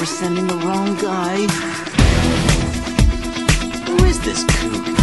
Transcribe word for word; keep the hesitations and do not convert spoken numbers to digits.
for sending the wrong guy. Who is this kook?